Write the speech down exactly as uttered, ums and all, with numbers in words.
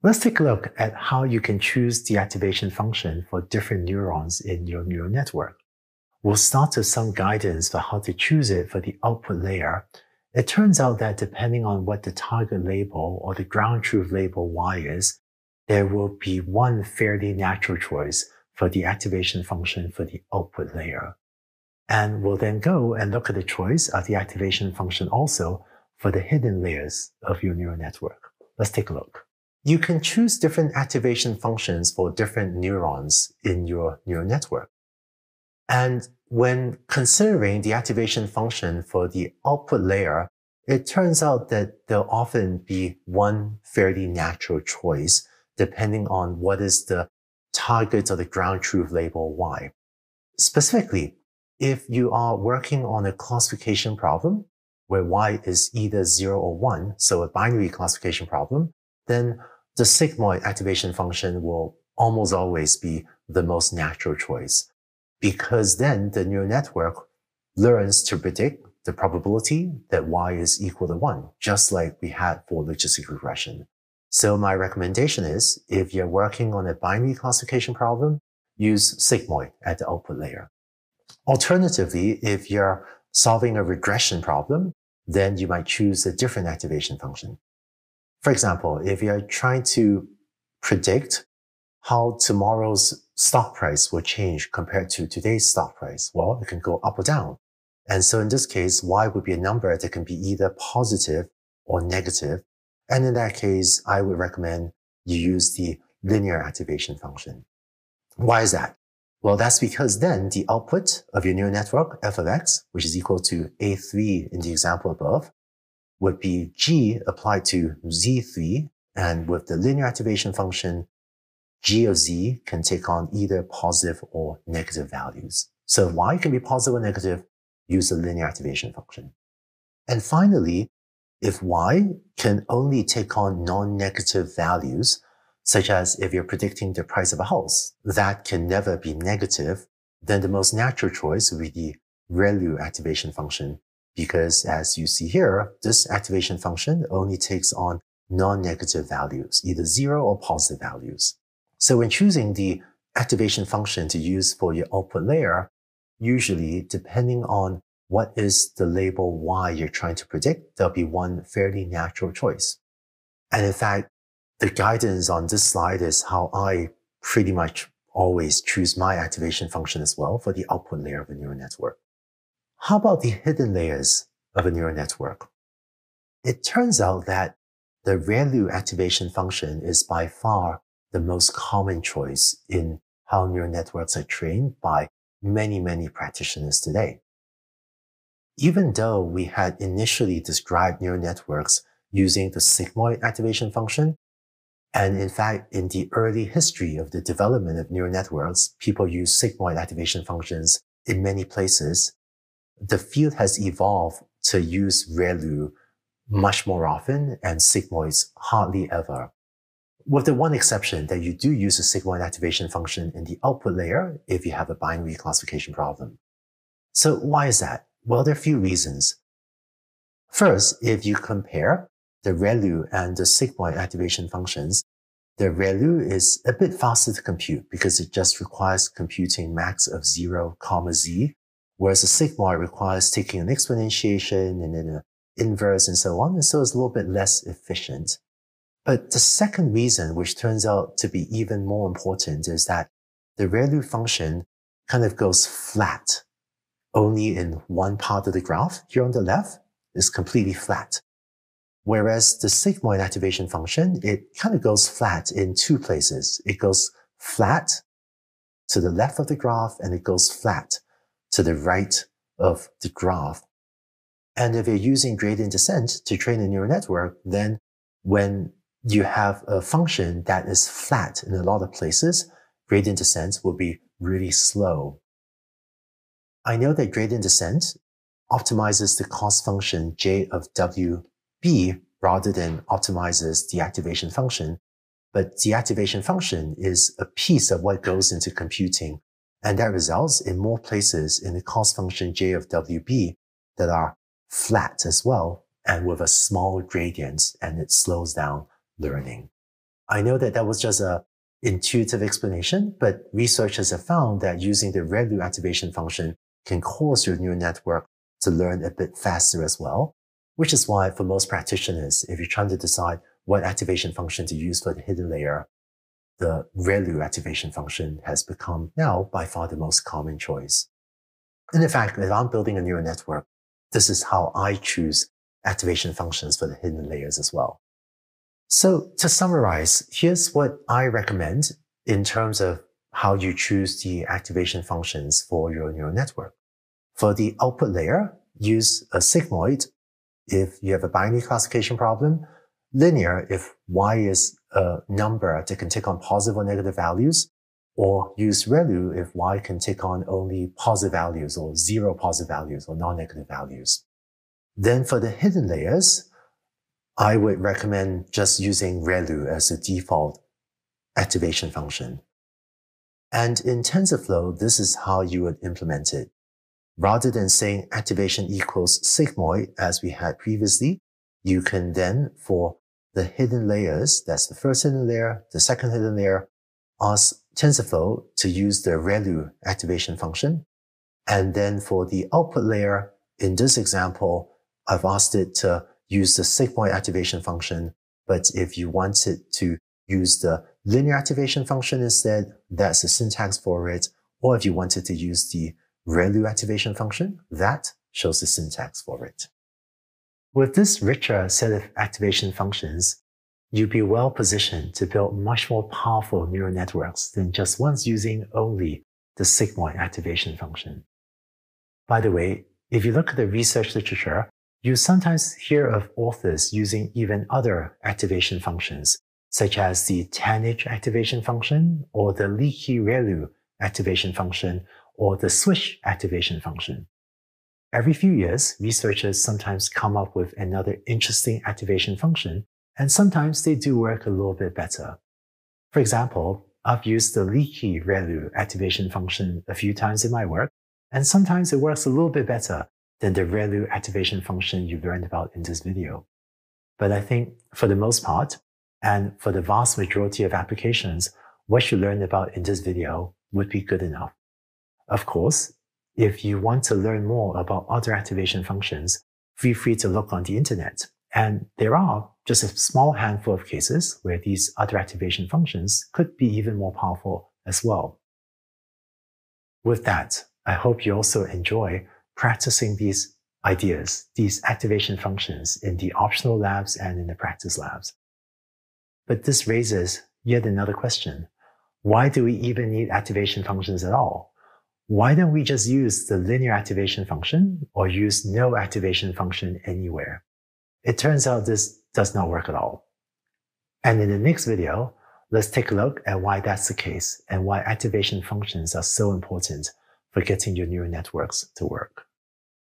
Let's take a look at how you can choose the activation function for different neurons in your neural network. We'll start with some guidance for how to choose it for the output layer. It turns out that depending on what the target label or the ground truth label Y is, there will be one fairly natural choice for the activation function for the output layer. And we'll then go and look at the choice of the activation function also for the hidden layers of your neural network. Let's take a look. You can choose different activation functions for different neurons in your neural network. And when considering the activation function for the output layer, it turns out that there'll often be one fairly natural choice depending on what is the target or the ground truth label Y. Specifically, if you are working on a classification problem where Y is either zero or one, so a binary classification problem, then the sigmoid activation function will almost always be the most natural choice, because then the neural network learns to predict the probability that Y is equal to one, just like we had for logistic regression. So my recommendation is, if you're working on a binary classification problem, use sigmoid at the output layer. Alternatively, if you're solving a regression problem, then you might choose a different activation function. For example, if you're trying to predict how tomorrow's stock price will change compared to today's stock price, well, it can go up or down. And so in this case, Y would be a number that can be either positive or negative. And in that case, I would recommend you use the linear activation function. Why is that? Well, that's because then the output of your neural network, f of x, which is equal to A three in the example above, would be G applied to Z three. And with the linear activation function, G of Z can take on either positive or negative values. So if Y can be positive or negative, use the linear activation function. And finally, if Y can only take on non-negative values, such as if you're predicting the price of a house, that can never be negative, then the most natural choice would be the ReLU activation function, because as you see here, this activation function only takes on non-negative values, either zero or positive values. So when choosing the activation function to use for your output layer, usually depending on what is the label Y you're trying to predict, there'll be one fairly natural choice. And in fact, the guidance on this slide is how I pretty much always choose my activation function as well for the output layer of a neural network. How about the hidden layers of a neural network? It turns out that the ReLU activation function is by far the most common choice in how neural networks are trained by many, many practitioners today. Even though we had initially described neural networks using the sigmoid activation function, and in fact, in the early history of the development of neural networks, people use sigmoid activation functions in many places, the field has evolved to use ReLU much more often and sigmoids hardly ever. With the one exception that you do use a sigmoid activation function in the output layer if you have a binary classification problem. So why is that? Well, there are a few reasons. First, if you compare the ReLU and the sigmoid activation functions, the ReLU is a bit faster to compute because it just requires computing max of zero comma z, whereas the sigmoid requires taking an exponentiation and then an inverse and so on, and so it's a little bit less efficient. But the second reason, which turns out to be even more important, is that the ReLU function kind of goes flat. Only in one part of the graph, here on the left, is completely flat. Whereas the sigmoid activation function, it kind of goes flat in two places. It goes flat to the left of the graph, and it goes flat to the right of the graph. And if you're using gradient descent to train a neural network, then when you have a function that is flat in a lot of places, gradient descent will be really slow. I know that gradient descent optimizes the cost function J of W B rather than optimizes the activation function, but the activation function is a piece of what goes into computing, and that results in more places in the cost function J of W B that are flat as well and with a small gradient, and it slows down learning. I know that that was just a intuitive explanation, but researchers have found that using the ReLU activation function can cause your neural network to learn a bit faster as well, which is why for most practitioners, if you're trying to decide what activation function to use for the hidden layer, the ReLU activation function has become now by far the most common choice. And in fact, if I'm building a neural network, this is how I choose activation functions for the hidden layers as well. So to summarize, here's what I recommend in terms of how you choose the activation functions for your neural network. For the output layer, use a sigmoid if you have a binary classification problem, linear if y is a number that can take on positive or negative values, or use ReLU if y can take on only positive values or zero positive values or non-negative values. Then for the hidden layers, I would recommend just using ReLU as a default activation function. And in TensorFlow, this is how you would implement it. Rather than saying activation equals sigmoid as we had previously, you can then, for the hidden layers, that's the first hidden layer, the second hidden layer, ask TensorFlow to use the ReLU activation function. And then for the output layer, in this example, I've asked it to use the sigmoid activation function. But if you want it to use the linear activation function instead, that's the syntax for it. Or if you wanted to use the ReLU activation function, that shows the syntax for it. With this richer set of activation functions, you'll be well positioned to build much more powerful neural networks than just ones using only the sigmoid activation function. By the way, if you look at the research literature, you sometimes hear of authors using even other activation functions, such as the tanh activation function, or the leaky ReLU activation function, or the swish activation function. Every few years, researchers sometimes come up with another interesting activation function, and sometimes they do work a little bit better. For example, I've used the leaky ReLU activation function a few times in my work, and sometimes it works a little bit better than the ReLU activation function you learned about in this video. But I think for the most part, and for the vast majority of applications, what you learned about in this video would be good enough. Of course, if you want to learn more about other activation functions, feel free to look on the internet. And there are just a small handful of cases where these other activation functions could be even more powerful as well. With that, I hope you also enjoy practicing these ideas, these activation functions in the optional labs and in the practice labs. But this raises yet another question. Why do we even need activation functions at all? Why don't we just use the linear activation function or use no activation function anywhere? It turns out this does not work at all. And in the next video, let's take a look at why that's the case and why activation functions are so important for getting your neural networks to work.